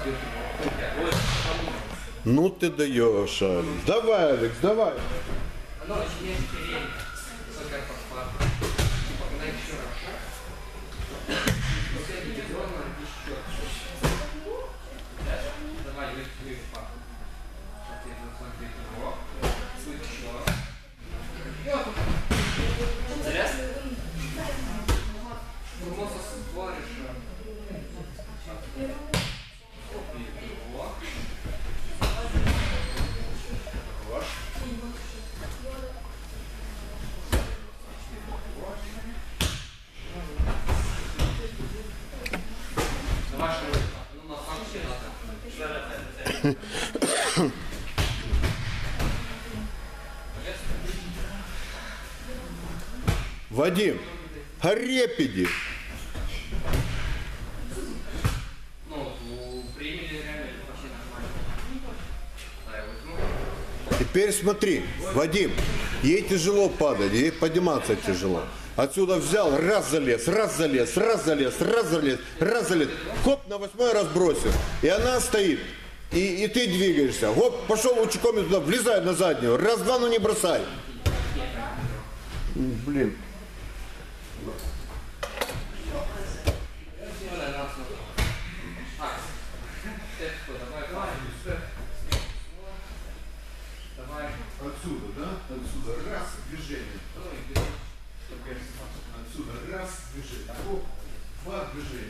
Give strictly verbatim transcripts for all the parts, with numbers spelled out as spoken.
Ну ты даешь, Алекс. Давай, Алекс, давай. Вадим, Харепиди. Теперь смотри, Вадим, ей тяжело падать, ей подниматься тяжело. Отсюда взял, раз залез, раз залез, раз залез, раз залез, раз залез. Хоп, на восьмой раз бросил. И она стоит. И, и ты двигаешься. Хоп, пошел лучиком туда, влезай на заднюю. Раз, два, ну не бросай. Блин. Отсюда, да? Отсюда раз, движение. Отсюда раз, движение. Оп, два движения.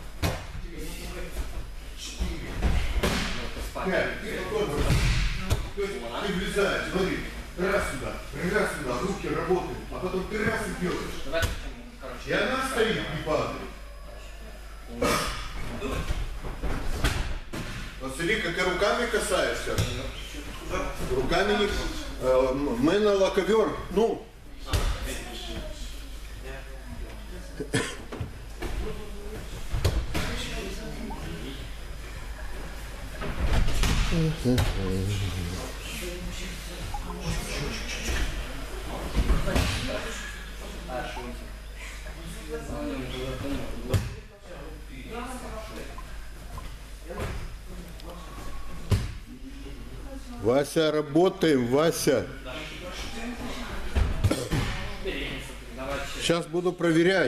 Четыре. Пять. И потом то есть ты влезаешь, смотри. Раз сюда, раз сюда, руки работают. А потом ты раз и делаешь. И она стоит и падает. Вот смотри, как ты руками касаешься. Руками не... Э, мы на лаковер, ну... Вася, работаем, Вася. Сейчас буду проверять.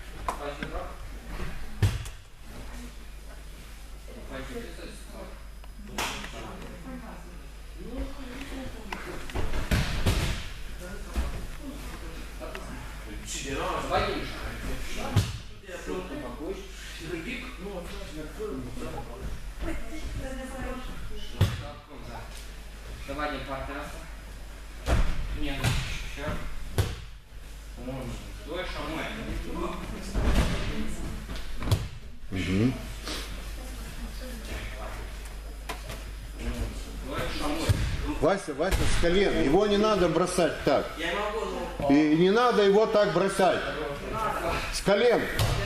Давай партнерство. Нет, еще. Дольше мы. Угу. Вася, Вася, с колен. Его не надо бросать так. И не надо его так бросать. С колен.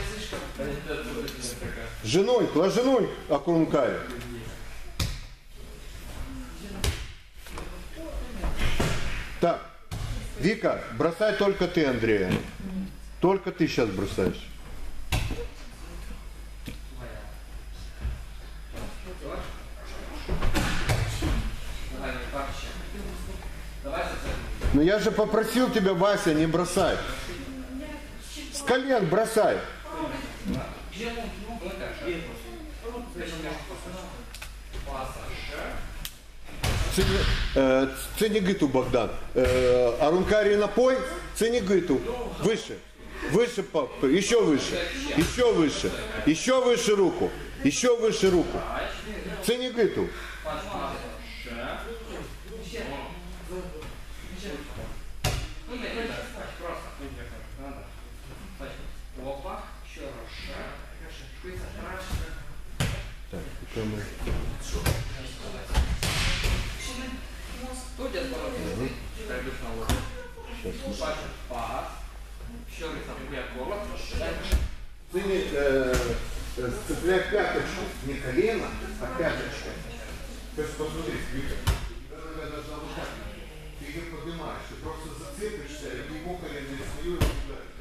Женой, ложеной окункай. Так, Вика, бросай только ты, Андрея. Только ты сейчас бросаешь. Ну я же попросил тебя, Вася, не бросай. С колен бросай. Ценигыту, Богдан. Арункари напой, ценигыту. Выше. Выше, папа. Еще выше. Еще выше. Еще выше руку. Еще выше руку. Ценигыту. Так, пока мы... Ты э, сцепляй пяточку, не колено, а пяточка. То есть посмотри, Вика, тебя должна вот так. Ты их поднимаешь, ты просто зацепишься, и его колено не свое, и ударишь.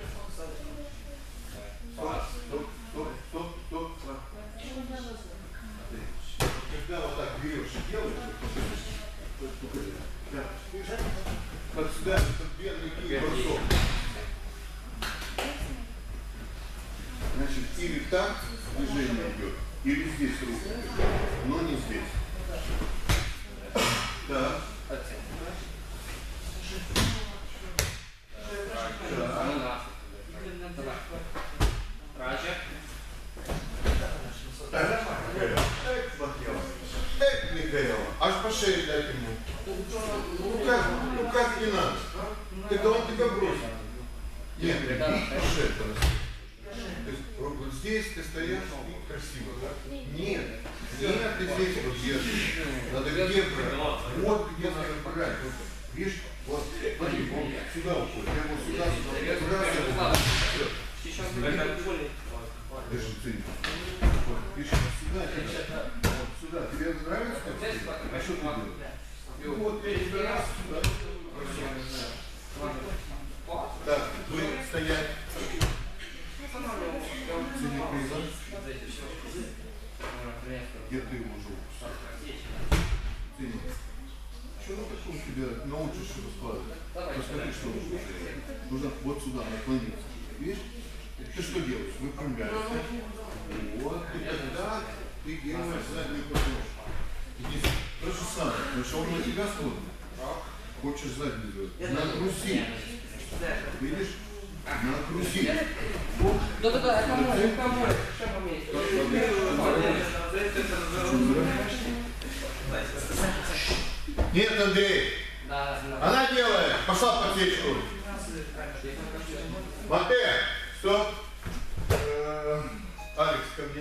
Стоп, стоп, стоп, стоп, стоп. делаешь? Покажи. Да. Вот сюда, этот бедный киев бросок. Значит, или так движение идет, или здесь руку, но не здесь. Да. Да. Раньше. Эх, Михаил, аж по шее дать ему. Ну как, ну как не надо? Это он тебя бросит. Нет, по шее. То есть вот здесь ты стоишь и красиво, да? Нет, нет, ты здесь вот держишь. Надо где брать? Вот где надо брать. Вот, видишь? Вот, смотри, он сюда уходит. Я его сюда, сюда, сюда. Сейчас Держи, цени. Вот, видишь, сюда, сюда. Вот, сюда. Тебе это нравится? А что ты делаешь? Вот, я раз сюда. Так, вы стоять. Цени приза. Где ты его жил? Цени. Что на таком тебя научишь его складывать? Расскажи, что нужно. Нужно вот сюда наклониться. Видишь? Ты что делаешь? Выпрямляешься. Вот, и тогда ты делаешь заднюю подножку. Здесь то же самое, потому что он на тебя смотрит. Хочешь заднюю сделать? Нагрузи. Видишь? Нагрузи. Да-да-да, это мой, это мой. Нет, Андрей. Она делает. Пошла в подсечку. Матея, стоп. Э-э, Алекс, ко мне.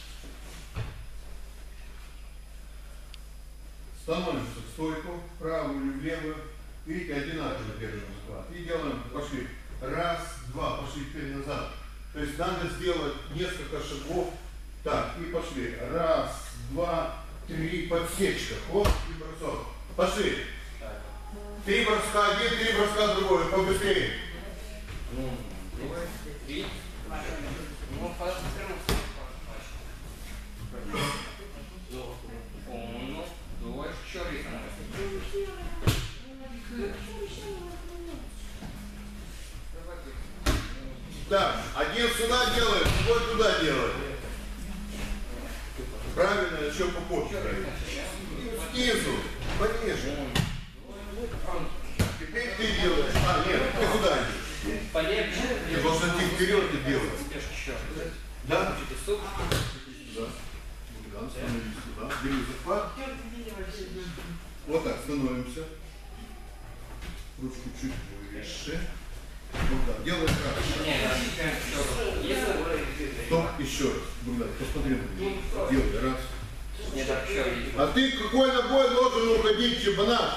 Становимся в стойку, в правую или в левую. Видите, одинаково держим склад. И делаем, пошли. Раз, два, пошли теперь назад. То есть надо сделать несколько шагов. Так, и пошли. Раз, два, три, подсечка. Хоп, и бросок. Пошли. Три броска один, три броска другой. Побыстрее. Три. Ну, Uno, dos, chorizo. Так, один сюда делает, другой туда делает. Правильно, еще по попке. Снизу, пониже. Теперь ты делаешь. А, нет, ты куда идешь? Полегче. Ты должен идти вперед и делать. Да? Да. Да, становимся сюда. Бери захват. Вот так, становимся. Ручку чуть выше. Вот так, делаем раз. Стоп, еще раз. Богдан, посмотри на меня. Делай раз. А ты какой ногой должен уходить, чемпионат?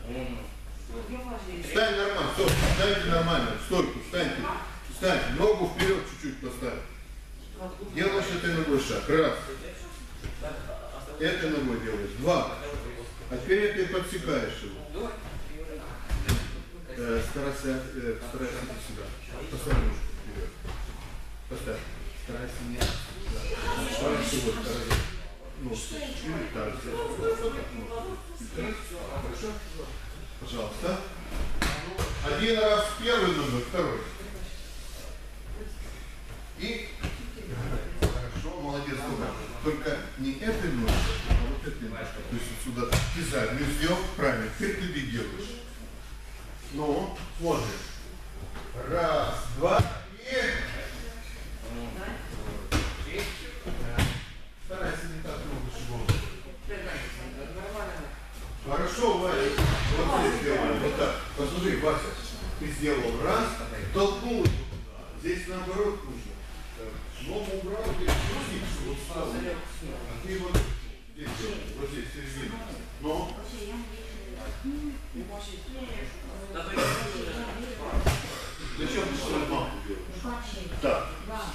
Встань нормально, стоп, встаньте нормально, стойку, встаньте. Встаньте, ногу вперед чуть-чуть поставь. Делаешь этой ногой шаг. Раз. Этой ногой делаешь. Два. А теперь ты подсекаешь его. Э, старайся, э, старайся идти сюда. Поставь ножку вперед. Поставь. Старайся не сюда. Старайся вот, старайся. Ножку. Или так. Хорошо? Пожалуйста. Один раз первый номер, второй. И хорошо, молодец. Только не этой ножкой, а вот этой ножкой. То есть вот сюда ты заднюю сделал, правильно. Теперь ты делаешь. Ну, смотрим. Раз, два, и... Старайся не так много шагов. Хорошо, Вася. Вот здесь сделаем. Вот так. Посмотри, Вася. Ты сделал раз, толкнул его туда. Здесь наоборот нужно. Ногу убрал, ты спустишь, вот встал. А ты вот здесь делаешь. Вот здесь, середина. Но... Зачем ты что маму делаешь? Так.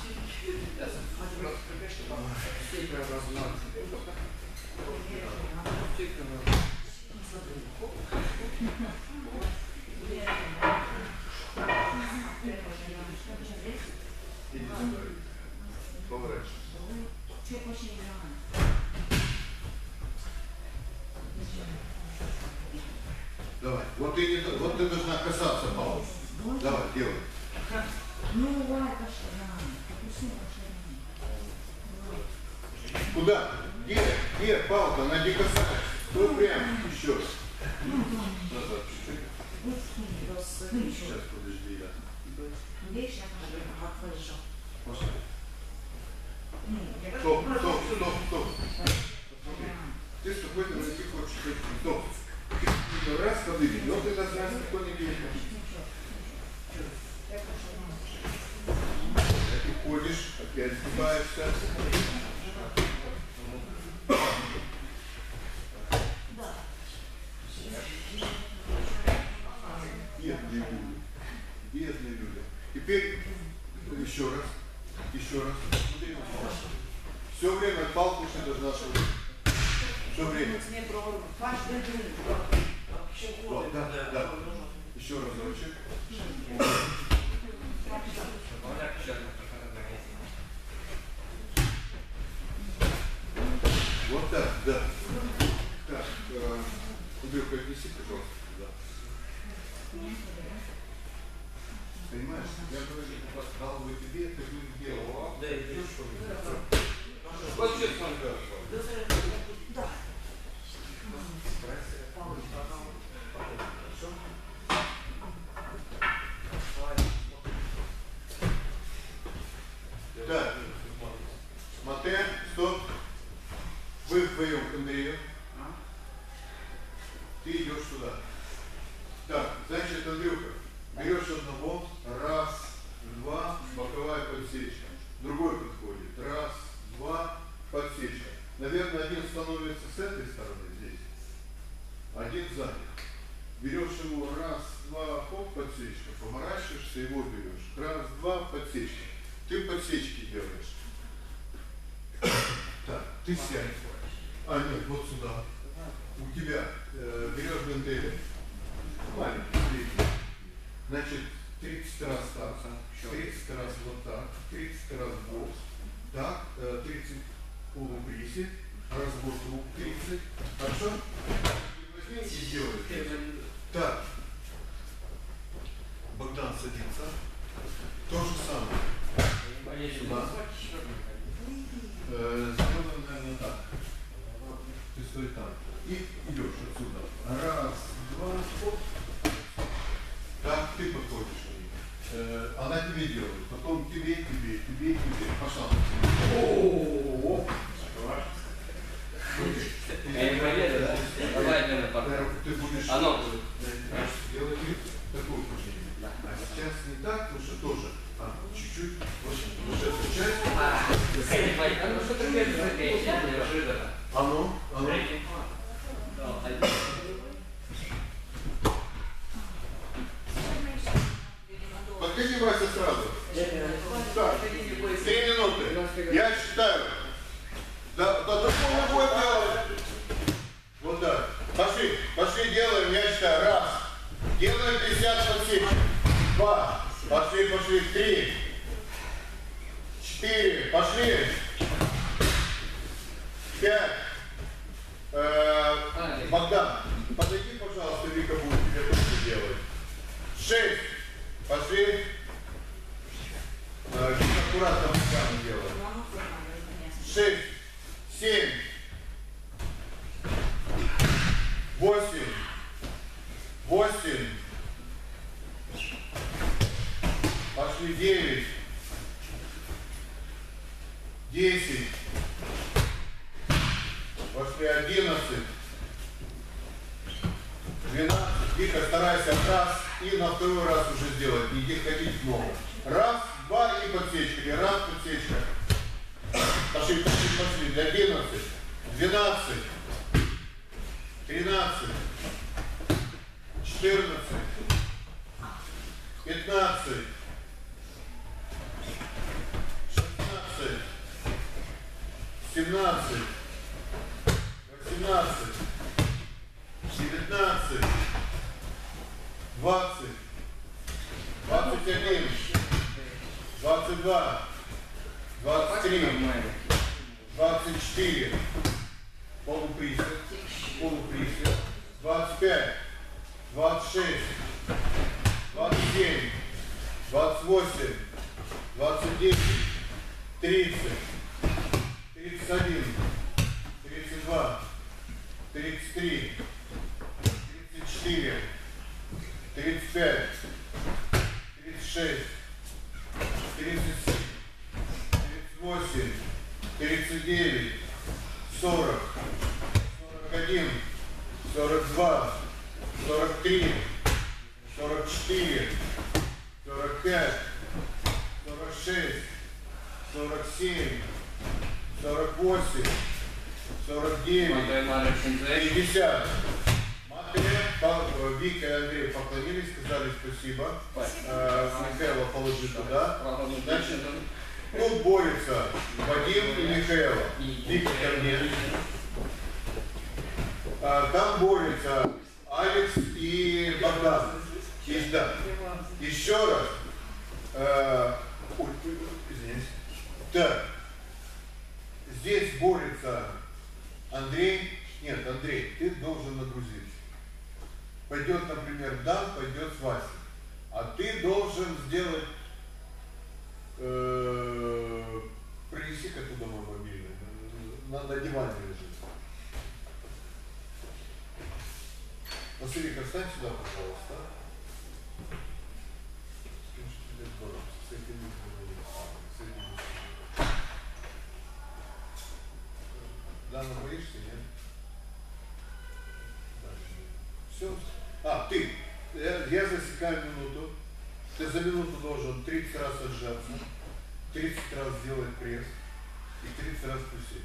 Иди сюда. Поворачивайся. Давай. Вот ты, не, вот ты должна касаться палки. Давай, делай. Ну, ладно, что надо. Куда? Где? Где палка? Она не касается. Стой прямо. Еще раз. Назад чуть-чуть. Сейчас, подожди, я. Пошли. Стоп, стоп, стоп, стоп. Смотри. Ты спокойно на них хочешь пойти. Стоп. Ты раз подыми, но ты нас раз спокойно не видишь. Ты ходишь, опять сгибаешься. Бедные люди. Бедные люди. Теперь еще раз. Еще раз. Смотри на палку. Все время палку ты должна шевелить. Все время. Вот, да, да. Еще разочек. Вот так, да. Так, э, Андрюха, отнеси, пожалуйста, туда. Понимаешь? Я говорю, дал бы тебе, ты бы делал. Да, идешь, что ли? Вот честно, да. Так, Матэ, стоп. Вы вдвоем к Андрею. Ты идешь туда. Так, значит, Андрюха, берешь одного, раз, два, боковая подсечка. Другой подходит, раз, два, подсечка. Наверное, один становится с этой стороны здесь, один сзади. Берешь его, раз, два, хоп, подсечка, поворачиваешься, его берешь. Раз, два, подсечка. Ты подсечки делаешь. Так, ты сядь. А, нет, вот сюда. У тебя э, берешь гантели. Маленький, средний. Значит, тридцать раз так, тридцать раз вот так, тридцать раз бокс. Так, э, тридцать полуприсед, разбор рук тридцать. Хорошо? Возьми и делай. Так. Богдан садится. То же самое. Сюда. Э, сделаем, наверное, так. Ты стой там. И идешь отсюда. Раз, два, хоп. Так, ты подходишь. Э, она тебе делает. Потом тебе, тебе, тебе, тебе. Пошла. О-о-о-о. Я не проверю, да? Давай, наверное, пока. Ты будешь Оно. делать такую упражнение. А сейчас не так, потому что тоже. А, чуть-чуть. Вот эту часть. А, ну что ты говоришь, неожиданно. А ну, а ну. Подходи, Вася, сразу. Так, три минуты. Я считаю. Да, да, да, что мы будем делать? Вот так. Пошли, пошли, делаем, я считаю. Раз. Делаем пятьдесят подсечек. Два. Пошли, пошли. Три. Четыре. Пошли. Пять. Э, Богдан, подойди, пожалуйста, Вика будет тебе тоже делать. Шесть. Пошли. Э, аккуратно руками делаем. Шесть. Семь. Восемь. Восемь. Пошли. Девять. Десять. Пошли. Одиннадцать. Двенадцать. Вика, старайся раз и на второй раз уже сделать. Не ходить много. Раз, два и подсечка. Или раз, подсечка. Пошли, пошли, пошли. Одиннадцать. Двенадцать. Тринадцать. Четырнадцать. Пятнадцать. Шестнадцать. Семнадцать. Восемнадцать. Девятнадцать. Двадцать. Двадцать один. Двадцать два. Двадцать три. Двадцать четыре. Полуприсед. Полуприсед. Двадцать пять. Двадцать сорок, сорок один, сорок два, сорок три, сорок четыре, сорок пять, сорок шесть, сорок семь, сорок восемь, сорок девять, пятьдесят. Матвей, Вика и Андрей поклонились, сказали спасибо. Э, Михаила положи туда. Значит, тут борются Вадим и Михаила. Вика ко мне. А, там борются Алекс и Богдан. И, да. Еще раз. Э, ой, извиняюсь. Так. Здесь борется Андрей. Нет, Андрей, ты должен нагрузить. Пойдет, например, Дан, пойдет с Васей. А ты должен сделать... Э, принеси-ка туда мой мобильный. На, на диване лежит. Василий, встань сюда, пожалуйста. Дана, боишься, нет? Все. А, ты. Я, я засекаю минуту. Ты за минуту должен тридцать раз отжаться, тридцать раз сделать пресс и тридцать раз присесть.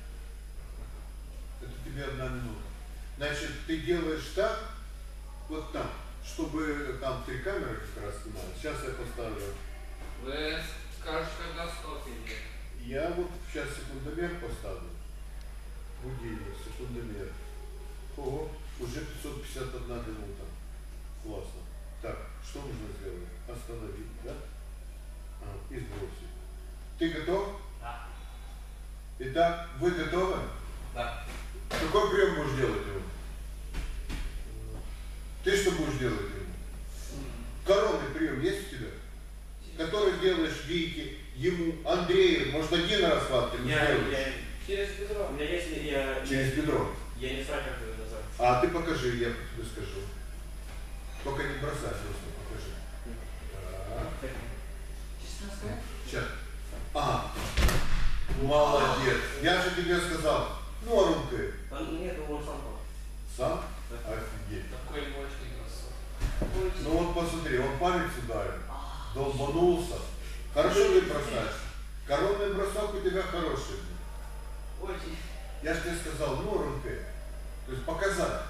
Это тебе одна минута. Значит, ты делаешь так, вот там, чтобы там три камеры как раз снимают. Сейчас я поставлю. Вы скажете, когда сто идет. Я вот сейчас секундомер поставлю. Будильник, секундомер. Ого, уже пятьсот пятьдесят одна минута. Классно. Так, что нужно сделать? Остановить, да? А, и сбросить. Ты готов? Да. Итак, вы готовы? Да. Какой прием будешь делать ему? Ты что будешь делать ему? Коронный прием есть у тебя? Который делаешь Вике, ему, Андрею, может один раз в лапте не сделаешь? Через бедро. У меня есть, я... Через бедро. Я не знаю, как это называется. А ты покажи, я тебе скажу. Только не бросай, просто покажи. Так. Сейчас. Ага. Молодец. Я же тебе сказал. Ну, а руки. Нет, он сам был. Сам? Офигеть. Такой мощный красот. Ну вот посмотри, он палец ударил. Долбанулся. Хорошо ты бросаешь. Коронный бросок у тебя хороший. Очень. Я же тебе сказал, ну, руки. То есть показать.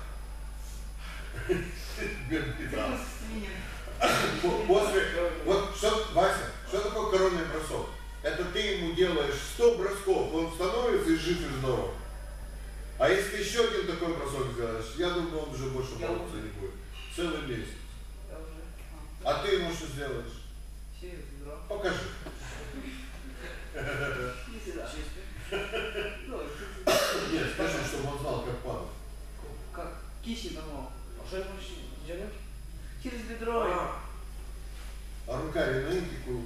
После, вот что, Вася, что такое коронный бросок? Это ты ему делаешь сто бросков, он становится и жив и здоров. А если ты еще один такой бросок сделаешь, я думаю, он уже больше бороться не будет. Целый месяц. А ты ему что сделаешь? Через бедро. Покажи. Нет, скажи, чтобы он знал, как падать. Как? Кисти домой. А что я больше делать? Через бедро. А руками на интику.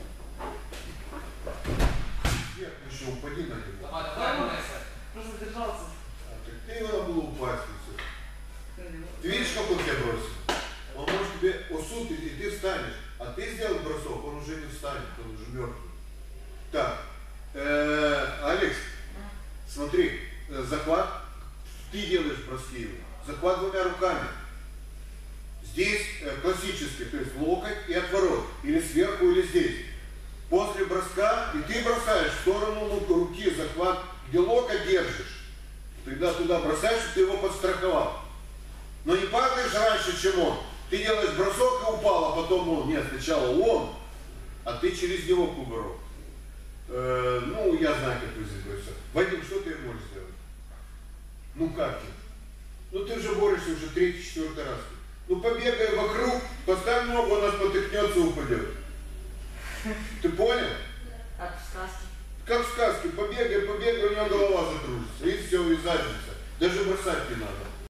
Вверх еще упади на него. Давай, давай, Месса. Просто держался. А, так ты его надо было упасть. И все. Ты видишь, как он тебя бросил? Он может тебе усут, и ты встанешь. А ты сделал бросок, он уже не встанет, он уже мертвый. Так, э, Алекс, смотри, э, захват, ты делаешь броски, захват двумя руками. Здесь э, классический, то есть локоть и отворот, или сверху, или здесь. После броска, и ты бросаешь в сторону руки захват, где локоть держишь. Тогда туда бросаешь, чтобы ты его подстраховал. Но не падаешь раньше, чем он. Ты делаешь бросок и упал, а потом он. Нет, сначала он, а ты через него кувырок. Э, ну, я знаю, как вы здесь борешься. Вадим, что ты можешь сделать? Ну как ты? Ну ты уже борешься уже третий, четвертый раз. Ну побегай вокруг, поставь ногу, она спотыкнется и упадет. Ты понял? Как в сказке. Как в сказке, побегай, побегай, у него голова закружится. И все, и задница. Даже бросать не надо.